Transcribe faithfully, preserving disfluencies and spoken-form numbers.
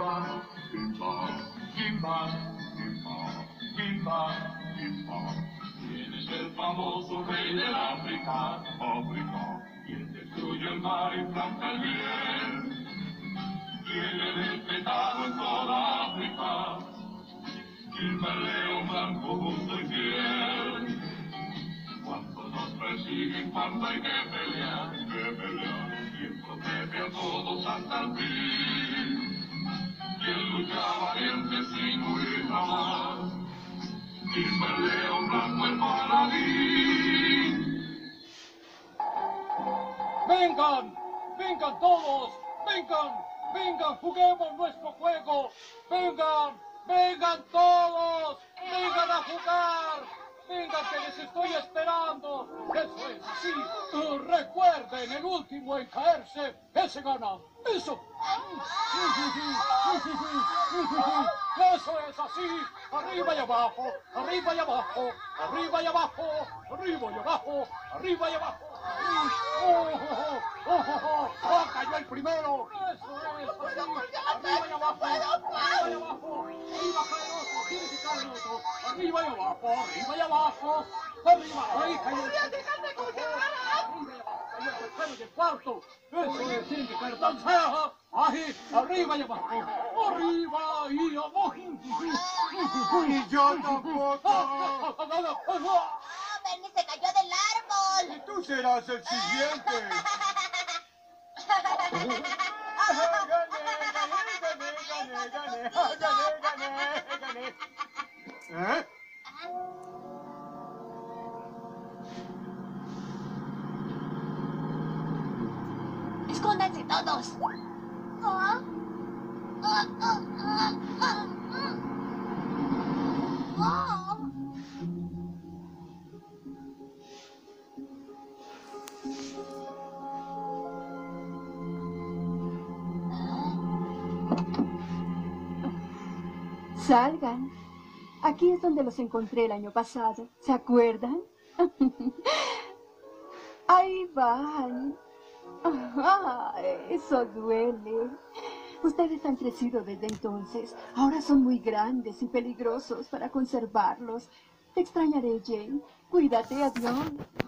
África, Kimba, Kimba, Kimba, Kimba, Kimba. ¿Quién es el famoso rey del África? África. ¿Quién destruye el mar y planta el bien? ¿Quién es respetado en toda África? Kimba, el león blanco, justo y fiel. Cuando nos persiguen, cuando hay que pelear, que pelear. ¿Quién protege a todos hasta el fin? ¿Quién lucha valiente sin huir jamás? Kimba, el león blanco, el paladín. ¡Vengan! ¡Vengan todos! ¡Vengan! ¡Vengan! ¡Juguemos nuestro juego! ¡Vengan! ¡Vengan todos! ¡Vengan a jugar! ¡Vengan que les estoy esperando! ¡Eso es así! Uh, recuerden, el último en caerse, ese gana. ¡Eso! ¡Eso es así! ¡Arriba y abajo! ¡Arriba y abajo! ¡Arriba y abajo! ¡Arriba y abajo! ¡Arriba y abajo! ¡Oh, oh, oh, oh, oh, oh! ¡Cayó el primero! ¡Eso es así! ¡Arriba y abajo! ¡Arriba y abajo! ¡Arriba cae el otro! ¡Tiene que caer el otro! ¡Arriba y abajo! ¡Arriba y abajo! ¡Arriba! ¡Ahí cayó el tercero! ¡Arriba y abajo! ¡Cayó el tercero y el cuarto! ¡Eso es! ¡Tiene que caer tan cerca! ¡Ahí! ¡Arriba y abajo! ¡Arriba y abajo! ¡Y yo tampoco! ¡Bernie se cayó del árbol! ¡Y tú serás el siguiente! ¡Gané, gané, gané, gané, gané, gané, gané! ¿Eh? ¡Escóndanse todos! ¿Ah? Ah, ah, ah, ah, ah. Ah. Salgan. Aquí es donde los encontré el año pasado. ¿Se acuerdan? Ahí van. Ah, eso duele. Ustedes han crecido desde entonces. Ahora son muy grandes y peligrosos para conservarlos. Te extrañaré, Jane. Cuídate, adiós.